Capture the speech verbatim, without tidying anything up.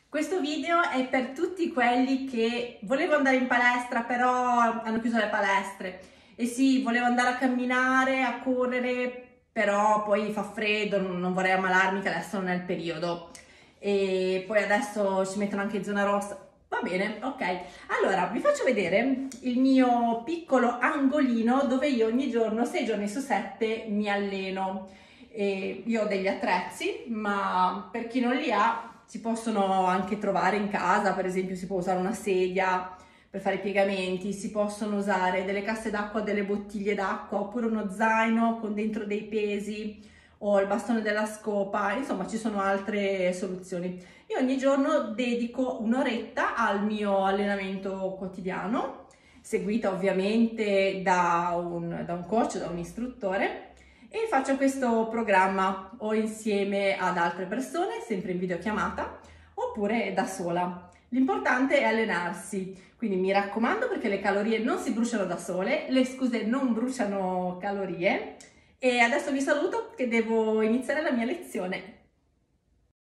Questo video è per tutti quelli che volevano andare in palestra però hanno chiuso le palestre e sì, volevo andare a camminare, a correre, però poi fa freddo, non vorrei ammalarmi che adesso non è il periodo e poi adesso ci mettono anche zona rossa. Va bene, ok. Allora, vi faccio vedere il mio piccolo angolino dove io ogni giorno, sei giorni su sette, mi alleno. E io ho degli attrezzi, ma per chi non li ha si possono anche trovare in casa. Per esempio si può usare una sedia per fare i piegamenti, si possono usare delle casse d'acqua, delle bottiglie d'acqua, oppure uno zaino con dentro dei pesi o il bastone della scopa. Insomma, ci sono altre soluzioni. Io ogni giorno dedico un'oretta al mio allenamento quotidiano, seguita ovviamente da un, da un coach, da un istruttore, e faccio questo programma o insieme ad altre persone, sempre in videochiamata, oppure da sola. L'importante è allenarsi, quindi mi raccomando, perché le calorie non si bruciano da sole, le scuse non bruciano calorie. E adesso vi saluto che devo iniziare la mia lezione.